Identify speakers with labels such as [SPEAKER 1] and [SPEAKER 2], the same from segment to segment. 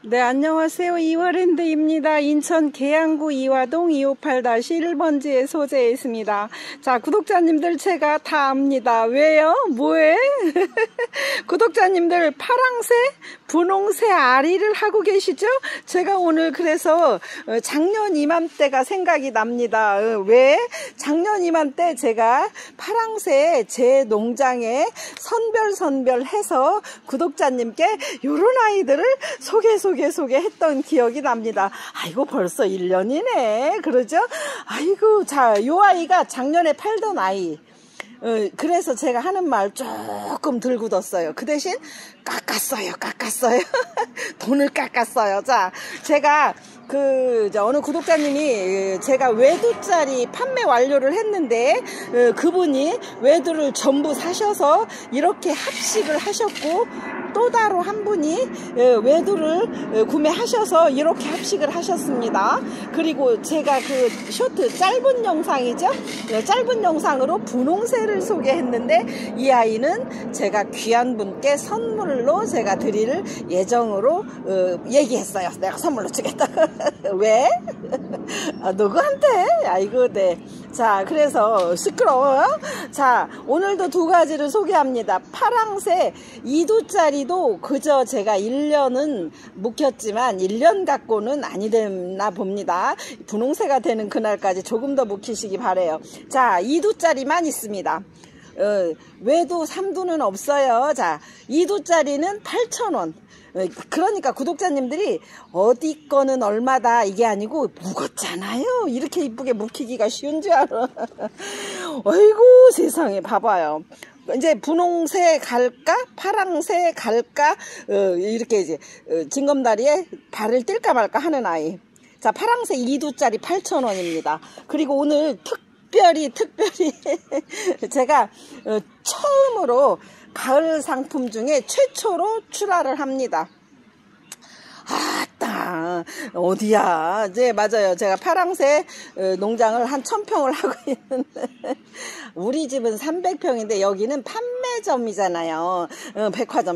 [SPEAKER 1] 네, 안녕하세요. 이화랜드입니다. 인천 계양구 이화동 258-1번지에 소재해 있습니다. 자, 구독자님들 제가 다 압니다. 왜요? 뭐해? 구독자님들 파랑새, 분홍새 아리를 하고 계시죠? 제가 오늘 그래서 작년 이맘때가 생각이 납니다. 왜? 작년 이맘때 제가 파랑새 제 농장에 선별해서 구독자님께 요런 아이들을 소개했던 기억이 납니다. 아이고 벌써 1년이네. 그러죠? 아이고, 자, 요 아이가 작년에 팔던 아이. 그래서 제가 하는 말 조금 덜 굳었어요. 그 대신 깎았어요. 돈을 깎았어요. 자, 제가 어느 구독자님이 제가 외두짜리 판매 완료를 했는데 그분이 외두를 전부 사셔서 이렇게 합식을 하셨고, 또 다른 한 분이 외두를 구매하셔서 이렇게 합식을 하셨습니다. 그리고 제가 그 쇼트 짧은 영상이죠, 짧은 영상으로 분홍새를 소개했는데 이 아이는 제가 귀한 분께 선물로 제가 드릴 예정으로 얘기했어요. 내가 선물로 주겠다. 왜? 누구한테? 아이고, 네. 자, 그래서 시끄러워요. 자, 오늘도 두 가지를 소개합니다. 파랑새 2두짜리도 그저 제가 1년은 묵혔지만 1년 갖고는 아니 됐나 봅니다. 분홍새가 되는 그날까지 조금 더 묵히시기 바래요. 자, 2두짜리만 있습니다. 외두 3두는 없어요. 자, 2두짜리는 8,000원. 그러니까 구독자님들이 어디 거는 얼마다 이게 아니고 묵었잖아요. 이렇게 이쁘게 묵히기가 쉬운 줄 알아. 어이구 세상에, 봐봐요. 이제 분홍새 갈까 파랑새 갈까 이렇게 이제 징검다리에 발을 뗄까 말까 하는 아이. 자, 파랑새 2두짜리 8,000원입니다. 그리고 오늘 특별히 제가 처음으로 가을 상품 중에 최초로 출하를 합니다. 아따, 어디야? 네, 맞아요. 제가 파랑새 농장을 한 1000평을 하고 있는데 우리 집은 300평인데 여기는 판매점이잖아요. 백화점.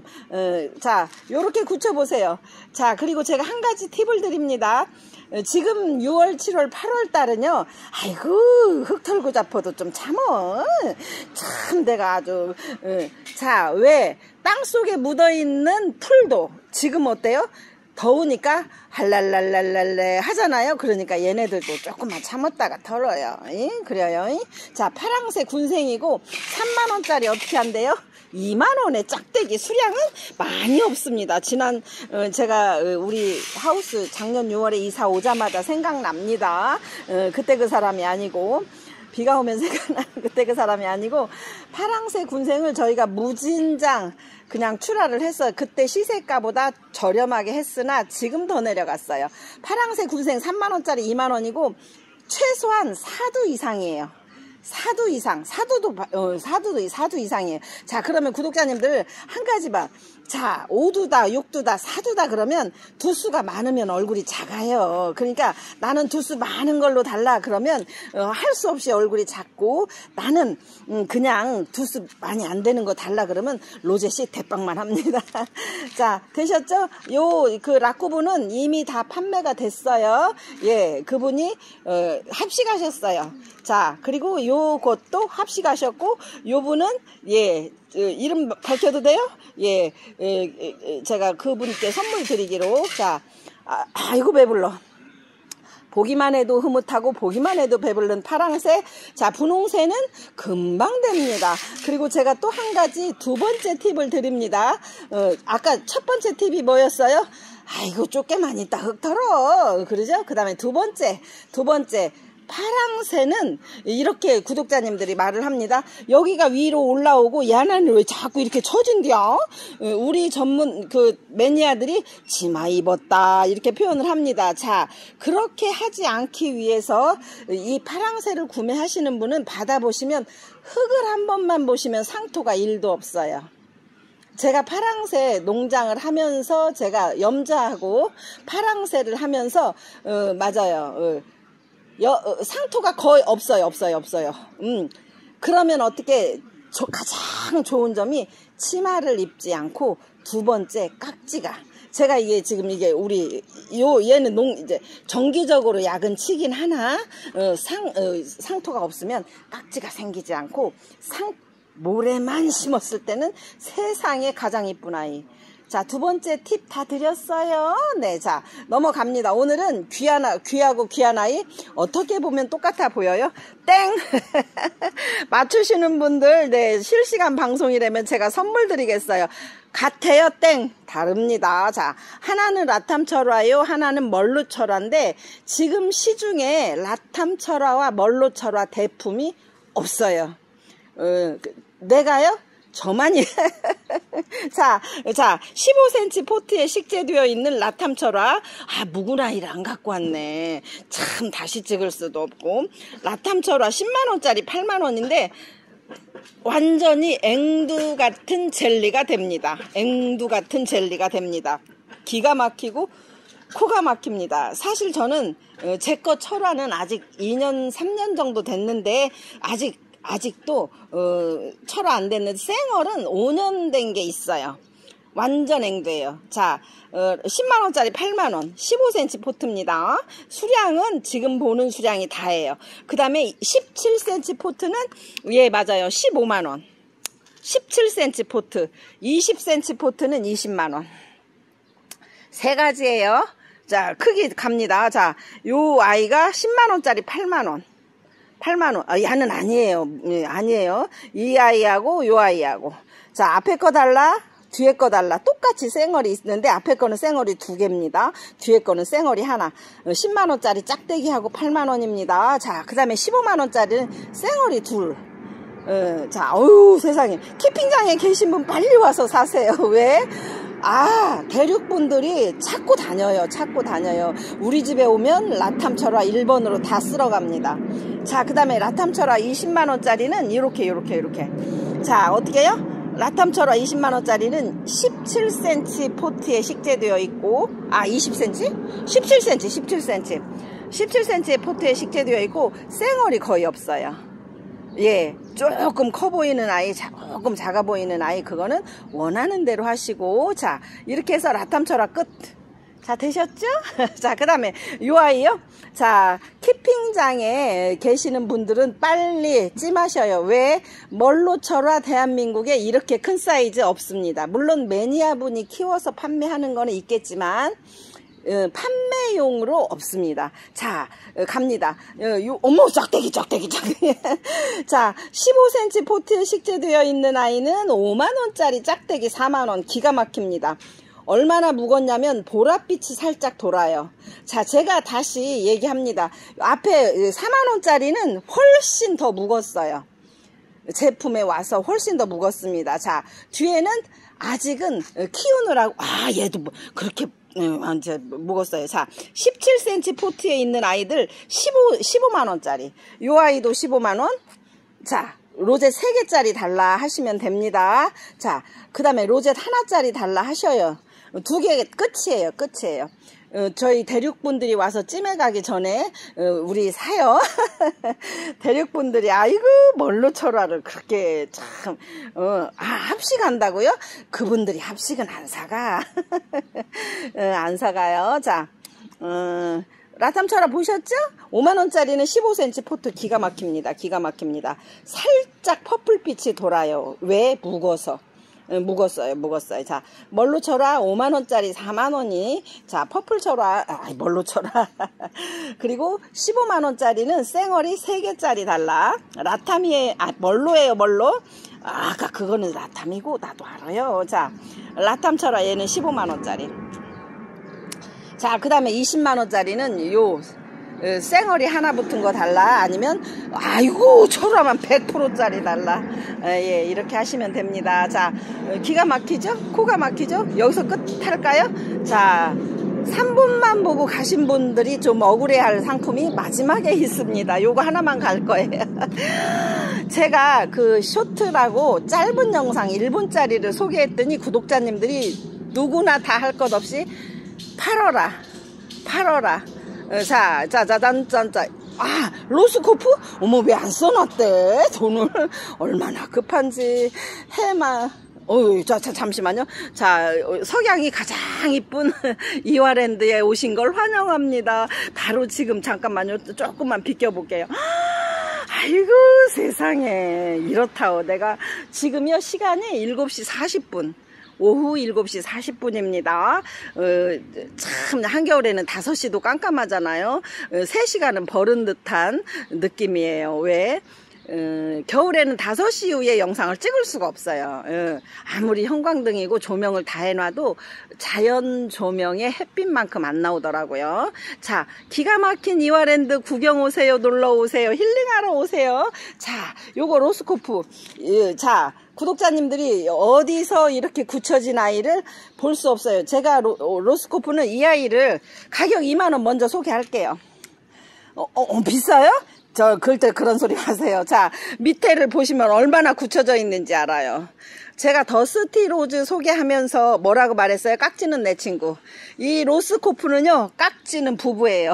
[SPEAKER 1] 자, 요렇게 굳혀보세요. 자, 그리고 제가 한 가지 팁을 드립니다. 지금 6월, 7월, 8월 달은요, 아이고, 흙 털고 잡아도 좀 참어. 참, 내가 아주. 자, 왜? 땅 속에 묻어있는 풀도 지금 어때요? 더우니까 할랄랄랄랄레 하잖아요. 그러니까 얘네들도 조금만 참았다가 털어요. 그래요. 자, 파랑새 군생이고 3만원짜리 어떻게 한대요? 2만원의 짝대기. 수량은 많이 없습니다. 지난 제가 우리 하우스 작년 6월에 이사 오자마자 생각납니다. 그때 그 사람이 아니고, 비가 오면 생각나는 그때 그 사람이 아니고, 파랑새 군생을 저희가 무진장 그냥 출하를 했어요. 그때 시세가보다 저렴하게 했으나 지금 더 내려갔어요. 파랑새 군생 3만원짜리 2만원이고 최소한 4두 이상이에요. 4두 이상, 4두 이상이에요. 자, 그러면 구독자님들 한 가지만. 자, 5두다, 6두다, 4두다 그러면 두수가 많으면 얼굴이 작아요. 그러니까 나는 두수 많은 걸로 달라 그러면 할 수 없이 얼굴이 작고, 나는 그냥 두수 많이 안 되는 거 달라 그러면 로제씨 대빵만 합니다. 자, 되셨죠? 그 라쿠브는 이미 다 판매가 됐어요. 예, 그분이 합식하셨어요. 자, 그리고 요것도 합식하셨고, 요분은 예, 이름 밝혀도 돼요? 예, 제가 그분께 선물 드리기로. 자, 아이고 배불러. 보기만 해도 흐뭇하고 보기만 해도 배부른 파랑새. 자, 분홍새는 금방 됩니다. 그리고 제가 또 한 가지 두 번째 팁을 드립니다. 아까 첫 번째 팁이 뭐였어요? 아이고 쫓게만 있다 흙 털어. 그러죠? 그 다음에 두 번째 파랑새는 이렇게 구독자님들이 말을 합니다. 여기가 위로 올라오고 얘는 왜 자꾸 이렇게 처진디야? 우리 전문 매니아들이 치마 입었다 이렇게 표현을 합니다. 자, 그렇게 하지 않기 위해서 이 파랑새를 구매하시는 분은 받아보시면 흙을 한 번만 보시면 상토가 1도 없어요. 제가 파랑새 농장을 하면서 제가 염자하고 파랑새를 하면서 맞아요. 상토가 거의 없어요. 그러면 어떻게, 가장 좋은 점이 치마를 입지 않고 두 번째 깍지가 제가 이게 지금 이게 우리 얘는 이제 정기적으로 약은 치긴 하나 상토가 없으면 깍지가 생기지 않고 모래만 심었을 때는 세상에 가장 이쁜 아이. 자, 두 번째 팁 다 드렸어요. 네, 자, 넘어갑니다. 오늘은 귀하고 귀한 아이. 어떻게 보면 똑같아 보여요? 땡! 맞추시는 분들, 네, 실시간 방송이라면 제가 선물 드리겠어요. 같아요? 땡! 다릅니다. 자, 하나는 라탐철화요, 하나는 멀루철화인데, 지금 시중에 라탐철화와 멀루철화 대품이 없어요. 내가요? 저만이. 자, 15cm 포트에 식재되어 있는 라탐철화. 묵은 아이를 안 갖고 왔네. 참, 다시 찍을 수도 없고. 라탐철화 10만원짜리 8만원인데, 완전히 앵두 같은 젤리가 됩니다. 앵두 같은 젤리가 됩니다. 기가 막히고, 코가 막힙니다. 사실 저는, 제 거 철화는 아직 2년, 3년 정도 됐는데, 아직도 철화 안 됐는데 생얼은 5년 된 게 있어요. 완전 앵두예요. 자, 10만원짜리 8만원 15cm 포트입니다. 수량은 지금 보는 수량이 다예요. 그 다음에 17cm 포트는 맞아요. 15만원 17cm 포트 20cm 포트는 20만원 세 가지예요. 자, 크기 갑니다. 자, 요 아이가 10만원짜리 8만원 8만원. 얘는 아니에요. 아니에요. 이 아이하고 요 아이하고. 자, 앞에 거 달라. 뒤에 거 달라. 똑같이 쌩얼이 있는데 앞에 거는 쌩얼이 2개입니다. 뒤에 거는 쌩얼이 하나. 10만원짜리 짝대기하고 8만원입니다. 자, 그 다음에 15만원짜리는 쌩얼이 둘. 자, 어휴, 세상에. 키핑장에 계신 분 빨리 와서 사세요. 왜? 대륙분들이 찾고 다녀요. 우리 집에 오면 라탐철화 1번으로 다 쓸어갑니다. 자, 그 다음에 라탐철화 20만원짜리는 이렇게. 자, 어떻게 해요? 라탐철화 20만원짜리는 17cm 포트에 식재되어 있고, 20cm? 17cm. 17cm의 포트에 식재되어 있고, 쌩얼이 거의 없어요. 예, 조금 커 보이는 아이, 조금 작아 보이는 아이, 그거는 원하는 대로 하시고. 자, 이렇게 해서 라탐철화 끝. 자, 되셨죠? 자, 그 다음에 요 아이요. 자, 키핑장에 계시는 분들은 빨리 찜하셔요. 왜? 멀루철화 대한민국에 이렇게 큰 사이즈 없습니다. 물론 매니아분이 키워서 판매하는 거는 있겠지만 판매용으로 없습니다. 자, 갑니다. 어머, 짝대기. 자, 15cm 포트에 식재되어 있는 아이는 5만원짜리 짝대기 4만원. 기가 막힙니다. 얼마나 묵었냐면 보랏빛이 살짝 돌아요. 자, 제가 다시 얘기합니다. 앞에 4만원짜리는 훨씬 더 묵었어요. 제품에 와서 훨씬 더 묵었습니다. 자, 뒤에는 아직은 키우느라고, 얘도 그렇게 이제 묵었어요. 자, 17cm 포트에 있는 아이들 15만원짜리. 요 아이도 15만원. 자, 로제 3개짜리 달라 하시면 됩니다. 자, 그 다음에 로제 하나짜리 달라 하셔요. 2개 끝이에요. 저희 대륙분들이 와서 찜해 가기 전에 우리 사요. 대륙분들이 아이고 멀루철화를 그렇게 참 합식한다고요? 그분들이 합식은 안 사가. 안 사가요. 자, 라탐철화 보셨죠? 5만원짜리는 15cm 포트. 기가 막힙니다. 살짝 퍼플빛이 돌아요. 왜? 묵었어요. 자, 멀루철화 5만원짜리 4만원이, 자, 퍼플철화, 멀루철화. 그리고 15만원짜리는 쌩얼이 3개짜리 달라. 라탐이에요. 멀루예요, 멀루. 아까 그거는 라탐이고, 나도 알아요. 자, 라탐철화 얘는 15만원짜리. 자, 그 다음에 20만원짜리는 요, 쌩얼이 하나 붙은 거 달라. 아니면 아이고 철화만 100%짜리 달라. 예, 이렇게 하시면 됩니다. 자, 기가 막히죠? 코가 막히죠? 여기서 끝 할까요? 자, 3분만 보고 가신 분들이 좀 억울해할 상품이 마지막에 있습니다. 요거 하나만 갈 거예요. 제가 그 쇼트라고 짧은 영상 1분짜리를 소개했더니 구독자님들이 누구나 다 할 것 없이 팔어라. 자, 로스코프? 어머, 왜 안 써놨대? 돈을 얼마나 급한지. 잠시만요. 자, 석양이 가장 이쁜 이화랜드에 오신 걸 환영합니다. 바로 지금 잠깐만요. 조금만 비껴볼게요. 아이고 세상에 이렇다오. 내가 지금요 시간이 7시 40분. 오후 7시 40분입니다. 참 한겨울에는 5시도 깜깜하잖아요. 3시간은 벌은 듯한 느낌이에요. 왜? 겨울에는 5시 이후에 영상을 찍을 수가 없어요. 아무리 형광등이고 조명을 다 해놔도 자연 조명의 햇빛만큼 안 나오더라고요. 자, 기가 막힌 이화랜드 구경 오세요. 놀러 오세요. 힐링하러 오세요. 자, 요거 로스코프. 자, 구독자님들이 어디서 이렇게 굳혀진 아이를 볼 수 없어요. 제가 로스코프는 이 아이를 가격 2만원 먼저 소개할게요. 비싸요? 절대 그런 소리 마세요. 자, 밑에를 보시면 얼마나 굳혀져 있는지 알아요. 제가 더스티 로즈 소개하면서 뭐라고 말했어요? 깍지는 내 친구. 이 로스코프는요, 깍지는 부부예요.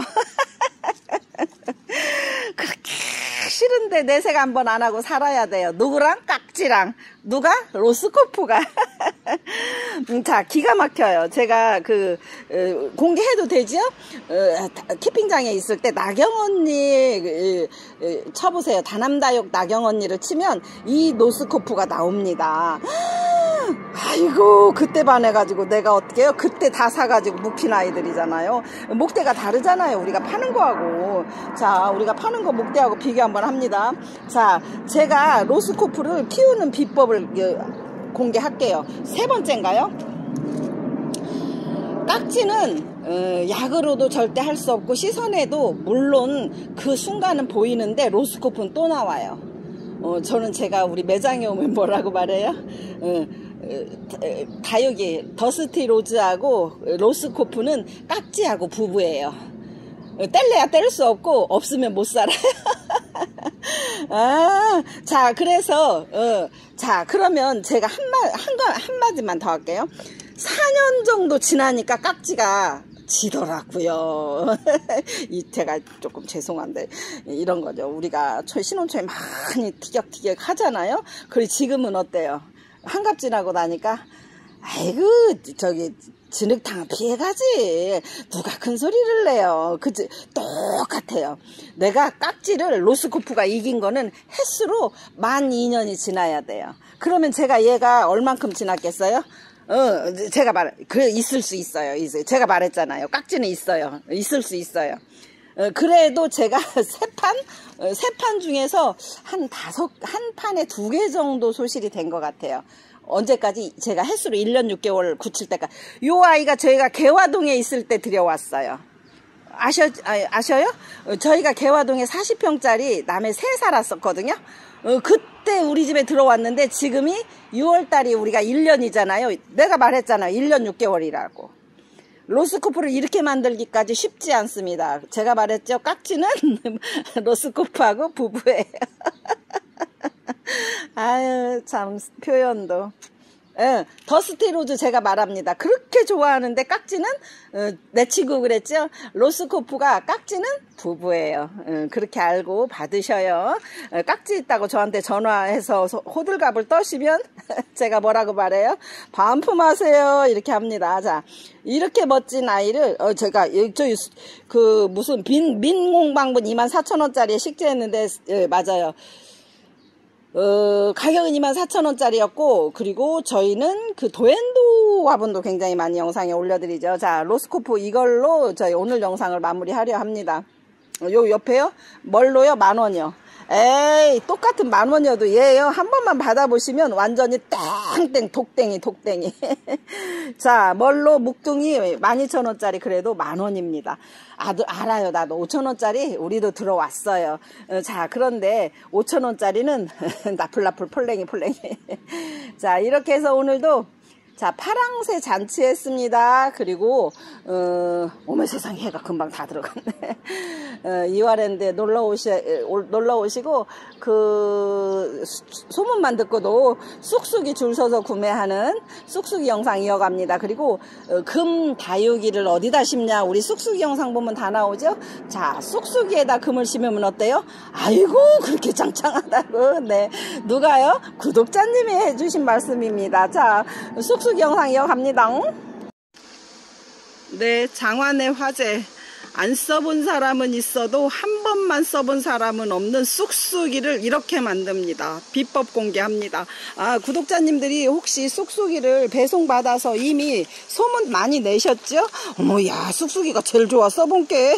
[SPEAKER 1] 그렇게 싫은데 내색 한번 안 하고 살아야 돼요. 누구랑? 깍지랑. 누가? 로스코프가. 자, 기가 막혀요. 제가 공개해도 되죠? 키핑장에 있을 때 나경 언니 쳐보세요. 다남다육 나경 언니를 치면 이 로스코프가 나옵니다. 아이고, 그때 반해가지고 내가 어떻게 해요? 그때 다 사가지고 묵힌 아이들이잖아요. 목대가 다르잖아요. 우리가 파는 거하고. 자, 우리가 파는 거 목대하고 비교 한번 합니다. 자, 제가 로스코프를 키우는 비법을 공개할게요. 3번째인가요? 깍지는 약으로도 절대 할 수 없고 시선에도 물론 그 순간은 보이는데 로스코프는 또 나와요. 저는 제가 우리 매장에 오면 뭐라고 말해요? 다육이 더스티 로즈하고 로스코프는 깍지하고 부부예요. 뗄래야 뗄 수 없고 없으면 못 살아요. 자, 그래서 자, 그러면 제가 한마디만 더 할게요. 4년 정도 지나니까 깍지가 지더라고요. 제가 조금 죄송한데 이런 거죠. 우리가 신혼초에 많이 티격티격 하잖아요. 그리고 지금은 어때요? 한갑 지나고 나니까 아이고 저기 진흙탕 피해가지. 누가 큰 소리를 내요. 그치? 똑같아요. 내가 깍지를 로스코프가 이긴 거는 횟수로 12,000년이 지나야 돼요. 그러면 얘가 얼만큼 지났겠어요? 제가 있을 수 있어요. 제가 말했잖아요. 깍지는 있어요. 있을 수 있어요. 그래도 제가 세 판 중에서 한 판에 2개 정도 소실이 된 것 같아요. 언제까지? 제가 횟수로 1년 6개월 굳힐 때까지. 요 아이가 저희가 개화동에 있을 때 들여왔어요. 아셔요? 저희가 개화동에 40평짜리 남의 새 살았었거든요. 그때 우리 집에 들어왔는데 지금이 6월달이 우리가 1년이잖아요. 내가 말했잖아요. 1년 6개월이라고. 로스코프를 이렇게 만들기까지 쉽지 않습니다. 제가 말했죠. 깍지는 로스코프하고 부부예요. 아유, 참 표현도. 더스티 로즈 제가 말합니다. 그렇게 좋아하는데 깍지는 내 친구 그랬죠. 로스코프가 깍지는 부부예요. 그렇게 알고 받으셔요. 깍지 있다고 저한테 전화해서 호들갑을 떠시면 제가 뭐라고 말해요? 반품하세요. 이렇게 합니다. 자, 이렇게 멋진 아이를 제가 무슨 민공방분 24,000원짜리에 식재했는데 맞아요. 가격은 24,000원짜리였고, 그리고 저희는 그 도엔도 화분도 굉장히 많이 영상에 올려드리죠. 자, 로스코프 이걸로 저희 오늘 영상을 마무리하려 합니다. 요 옆에요? 뭘로요? 10,000원이요. 에이, 똑같은 10,000원이어도 얘요. 한 번만 받아보시면 완전히 땡땡 독땡이. 자, 멀로 묵둥이 12,000원짜리 그래도 10,000원입니다. 알아요. 나도 5,000원짜리 우리도 들어왔어요. 자, 그런데 5,000원짜리는 나풀나풀 폴랭이. 자, 이렇게 해서 오늘도 자, 파랑새 잔치했습니다. 그리고 어머 세상에 해가 금방 다 들어갔네. 이화랜드에 놀러 오시고 그 소문만 듣고도 쑥쑥이 줄 서서 구매하는 쑥쑥이 영상 이어갑니다. 그리고 금 다육이를 어디다 심냐, 우리 쑥쑥이 영상 보면 다 나오죠. 자, 쑥쑥이에다 금을 심으면 어때요? 아이고 그렇게 짱짱하다고. 네, 누가요? 구독자님이 해주신 말씀입니다. 자, 쑥쑥이 영상 이어갑니다. 네, 장안의 화제. 안 써본 사람은 있어도 한 번만 써본 사람은 없는 쑥쑥이를 이렇게 만듭니다. 비법 공개합니다. 아, 구독자님들이 혹시 쑥쑥이를 배송받아서 이미 소문 많이 내셨죠? 어머, 야, 쑥쑥이가 제일 좋아, 써본 게.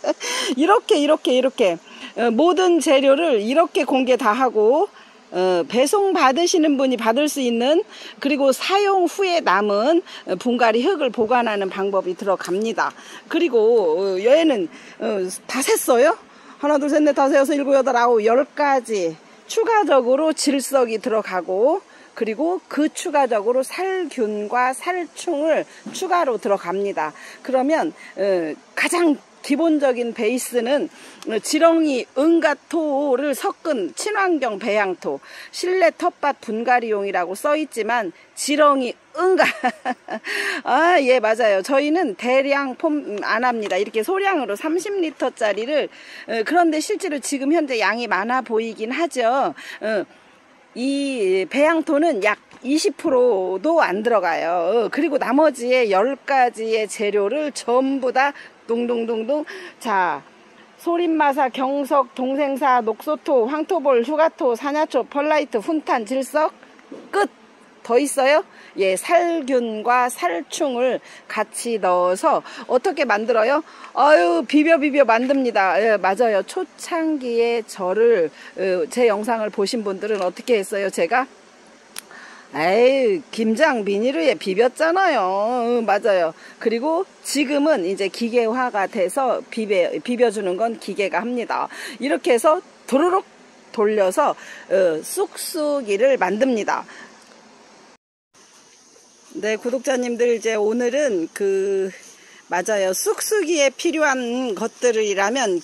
[SPEAKER 1] 이렇게 모든 재료를 이렇게 공개 다 하고 배송 받으시는 분이 받을 수 있는, 그리고 사용 후에 남은 분갈이 흙을 보관하는 방법이 들어갑니다. 그리고 얘는 다 셌어요. 하나 둘 셋 넷 다섯 여섯 일곱 여덟 아홉 10가지 추가적으로 질석이 들어가고, 그리고 그 추가적으로 살균과 살충을 추가로 들어갑니다. 그러면 가장 기본적인 베이스는 지렁이 은가토를 섞은 친환경 배양토, 실내 텃밭 분갈이용이라고 써있지만 지렁이 은가 아, 예, 맞아요. 저희는 대량 폼 안 합니다. 이렇게 소량으로 30리터짜리를 그런데 실제로 지금 현재 양이 많아 보이긴 하죠. 이 배양토는 약 20%도 안 들어가요. 그리고 나머지의 10가지의 재료를 전부 다 동동동동. 자, 소림마사, 경석, 동생사, 녹소토, 황토볼, 휴가토, 사냐초, 펄라이트, 훈탄, 질석, 끝! 더 있어요? 예, 살균과 살충을 같이 넣어서 어떻게 만들어요? 아유, 비벼 만듭니다. 예, 맞아요. 초창기에 저를 제 영상을 보신 분들은 어떻게 했어요? 제가 에이, 김장 비닐에 비볐잖아요. 맞아요. 그리고 지금은 이제 기계화가 돼서 비벼주는 건 기계가 합니다. 이렇게 해서 도로록 돌려서 쑥쑥이를 만듭니다. 네, 구독자님들, 이제 오늘은 맞아요. 쑥쑥이에 필요한 것들이라면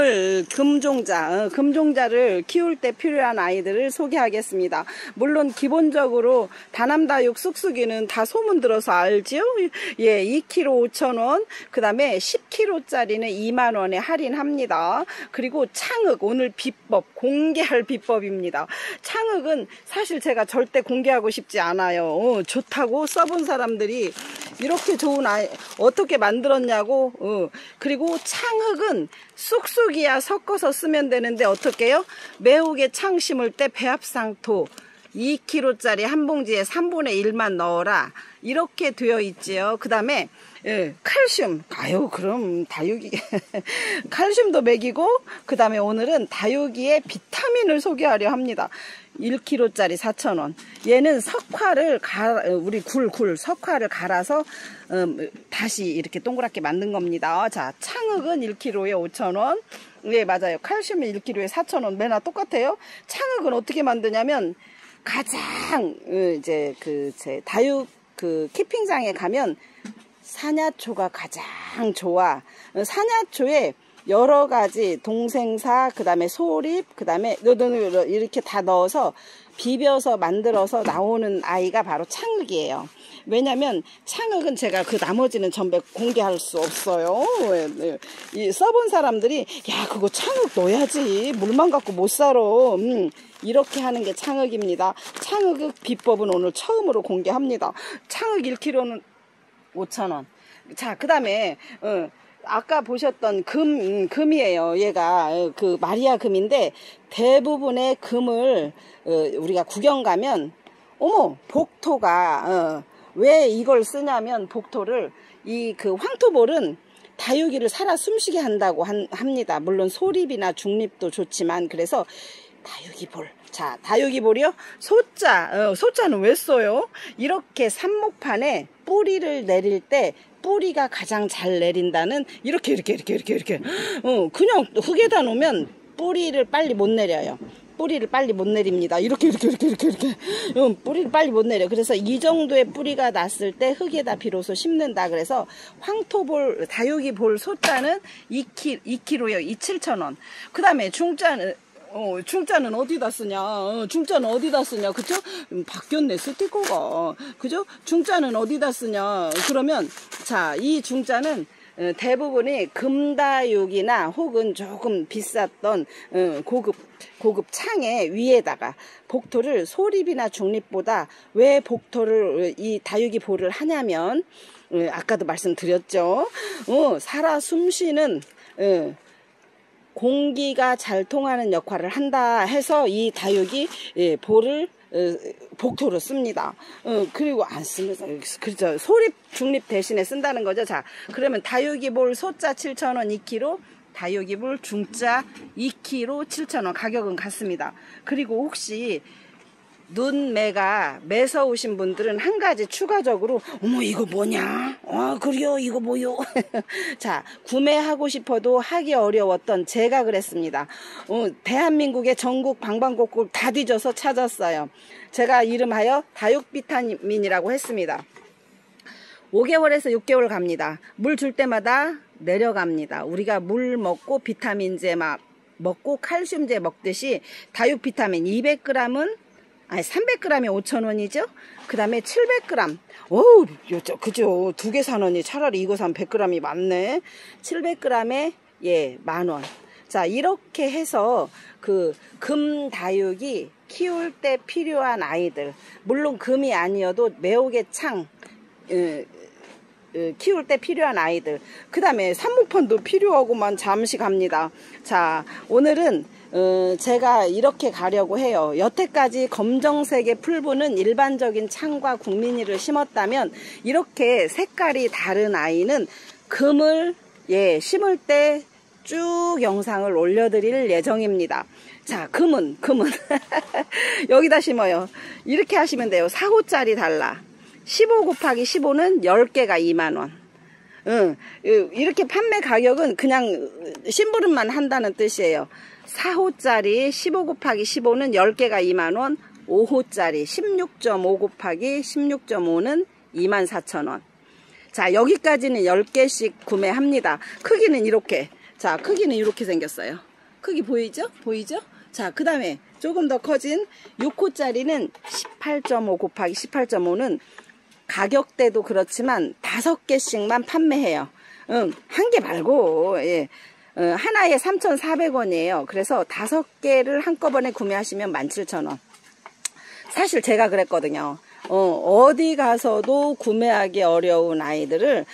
[SPEAKER 1] 금종자를 키울 때 필요한 아이들을 소개하겠습니다. 물론 기본적으로 다남다육 쑥쑥이는 다 소문 들어서 알지요? 예, 2kg 5,000원, 그 다음에 10kg짜리는 2만원에 할인합니다. 그리고 창흑, 오늘 비법, 공개할 비법입니다. 창흑은 사실 제가 절대 공개하고 싶지 않아요. 좋다고 써본 사람들이 이렇게 좋은 아이 어떻게 만들었냐고. 그리고 창흑은 쑥쑥이야 섞어서 쓰면 되는데 어떻게 해요? 매혹에 창 심을 때 배합상토 2kg짜리 한 봉지에 3분의 1만 넣어라, 이렇게 되어 있지요. 그 다음에 칼슘, 아유 그럼 다육이 칼슘도 먹이고, 그 다음에 오늘은 다육이의 비타민을 소개하려 합니다. 1kg짜리 4,000원. 얘는 석화를 우리 석화를 갈아서 다시 이렇게 동그랗게 만든 겁니다. 자, 창흑은 1kg에 5,000원. 네, 맞아요. 칼슘은 1kg에 4,000원. 매나 똑같아요. 창흑은 어떻게 만드냐면, 가장 이제 제 다육 키핑장에 가면 사냐초가 가장 좋아. 사냐초에 여러 가지 동생사, 그 다음에 소립, 그 다음에 이렇게 다 넣어서 비벼서 만들어서 나오는 아이가 바로 창흑이에요. 왜냐면 창흑은 제가 나머지는 전부 공개할 수 없어요. 이 써본 사람들이 야, 그거 창흑 넣어야지, 물만 갖고 못 살아, 이렇게 하는 게 창흑입니다. 창흑 비법은 오늘 처음으로 공개합니다. 창흑 1kg는 5,000원. 자, 그 다음에 아까 보셨던 금이에요. 얘가 마리아 금인데, 대부분의 금을 우리가 구경 가면, 어머, 복토가 왜 이걸 쓰냐면, 복토를 황토볼은 다육이를 살아 숨쉬게 한다고 합니다. 물론 소립이나 중립도 좋지만, 그래서 다육이볼. 자, 다육이볼이요. 소자는 왜 써요? 이렇게 삽목판에 뿌리를 내릴 때 뿌리가 가장 잘 내린다는, 이렇게 그냥 흙에다 놓으면 뿌리를 빨리 못 내려요. 뿌리를 빨리 못 내립니다. 이렇게 뿌리를 빨리 못 내려. 그래서 이 정도의 뿌리가 났을 때 흙에다 비로소 심는다. 그래서 황토볼 다육이볼 소자는 2kg요. 2,700원. 그 다음에 중자는 어디다 쓰냐? 중자는 어디다 쓰냐? 그죠? 바뀌었네, 스티커가. 그죠? 중자는 어디다 쓰냐? 그러면, 자, 이 중자는 대부분이 금다육이나 혹은 조금 비쌌던 고급 창의 위에다가 복토를 소립이나 중립보다 왜 복토를 이 다육이 볼을 하냐면, 아까도 말씀드렸죠. 살아 숨쉬는, 공기가 잘 통하는 역할을 한다 해서 이 다육이 볼을 복토로 씁니다. 그리고 안 씁니다. 그렇죠. 소립 중립 대신에 쓴다는 거죠. 자, 그러면 다육이 볼 소자 7,000원 2kg, 다육이 볼 중자 2kg 7,000원 가격은 같습니다. 그리고 혹시 눈매가 매서우신 분들은 한 가지 추가적으로 어머 이거 뭐냐? 그래요 이거 뭐요? 자, 구매하고 싶어도 하기 어려웠던 제가 그랬습니다. 대한민국의 전국 방방곡곡 다 뒤져서 찾았어요. 제가 이름하여 다육 비타민이라고 했습니다. 5개월에서 6개월 갑니다. 물 줄 때마다 내려갑니다. 우리가 물 먹고 비타민제 먹고 칼슘제 먹듯이 다육 비타민 200g은 300g이 5,000원이죠. 그 다음에 700g. 어우, 그죠. 2개 사느니 차라리 이거 사면 100g이 많네. 700g에, 10,000원. 자, 이렇게 해서 금 다육이 키울 때 필요한 아이들. 물론 금이 아니어도 매혹의 창, 키울 때 필요한 아이들. 그 다음에 삽목판도 필요하고만 잠시 갑니다. 자, 오늘은 제가 이렇게 가려고 해요. 여태까지 검정색의 풀분은 일반적인 창과 국민이를 심었다면 이렇게 색깔이 다른 아이는 금을 심을 때 쭉 영상을 올려드릴 예정입니다. 자, 금은 여기다 심어요. 이렇게 하시면 돼요. 4호짜리 달라. 15 곱하기 15는 10개가 20,000원. 이렇게 판매 가격은 그냥 심부름만 한다는 뜻이에요. 4호짜리 15 곱하기 15는 10개가 20,000원, 5호짜리 16.5 곱하기 16.5는 24,000원. 자, 여기까지는 10개씩 구매합니다. 크기는 이렇게. 자, 크기는 이렇게 생겼어요. 크기 보이죠? 보이죠? 자, 그 다음에 조금 더 커진 6호짜리는 18.5 곱하기 18.5는 가격대도 그렇지만 5개씩만 판매해요. 한 개 말고, 하나에 3,400원이에요. 그래서 5개를 한꺼번에 구매하시면 17,000원. 사실 제가 그랬거든요. 어디 가서도 구매하기 어려운 아이들을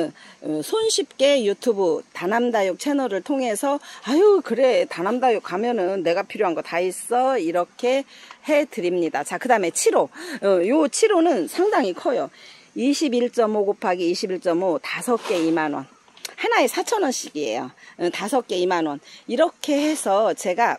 [SPEAKER 1] 손쉽게 유튜브 다남다육 채널을 통해서 아유 그래 다남다육 가면은 내가 필요한 거 다 있어 이렇게 해드립니다. 자, 그 다음에 7호. 요 7호는 상당히 커요. 21.5 곱하기 21.5 5개 20,000원. 하나에 4,000원씩이에요. 5개 20,000원. 이렇게 해서 제가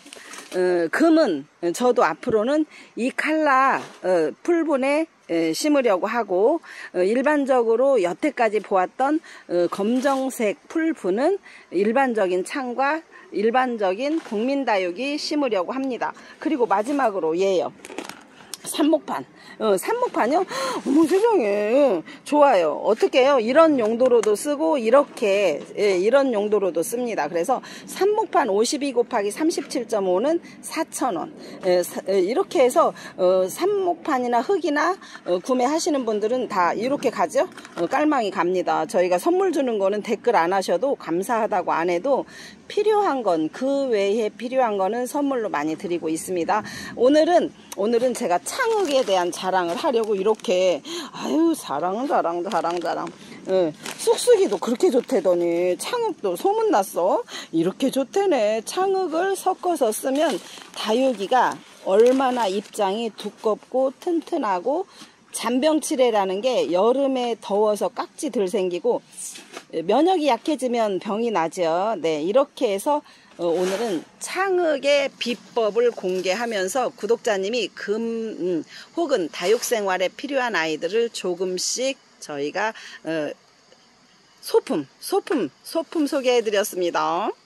[SPEAKER 1] 금은 저도 앞으로는 이 칼라 풀분에 심으려고 하고 일반적으로 여태까지 보았던 검정색 풀분은 일반적인 창과 일반적인 국민다육이 심으려고 합니다. 그리고 마지막으로 얘요. 삽목판. 삽목판이요? 어머 세상에. 좋아요. 어떻게 해요? 이런 용도로도 쓰고 이렇게 이런 용도로도 씁니다. 그래서 삽목판 52 곱하기 37.5는 4,000원. 이렇게 해서 삽목판이나 흙이나 구매하시는 분들은 다 이렇게 가죠? 깔망이 갑니다. 저희가 선물 주는 거는 댓글 안 하셔도 감사하다고 안 해도 필요한 건 그 외에 필요한 거는 선물로 많이 드리고 있습니다. 오늘은 제가 창흙에 대한 자랑을 하려고 이렇게 아유 자랑 쑥쑥이도 그렇게 좋대더니 창흙도 소문났어. 이렇게 좋대네. 창흙을 섞어서 쓰면 다육이가 얼마나 입장이 두껍고 튼튼하고 잔병치레라는 게 여름에 더워서 깍지 들 생기고 면역이 약해지면 병이 나죠. 네, 이렇게 해서 오늘은 창흙의 비법을 공개하면서 구독자님이 금 혹은 다육생활에 필요한 아이들을 조금씩 저희가 소품 소개해 드렸습니다.